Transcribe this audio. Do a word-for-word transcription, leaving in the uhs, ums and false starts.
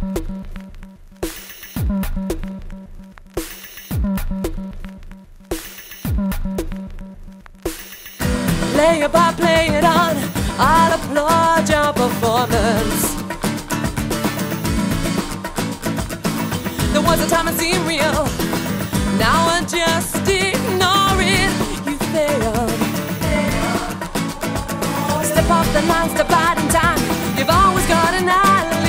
Play it by, play it on, I'll applaud your performance. There was a time it seemed real, now it just is.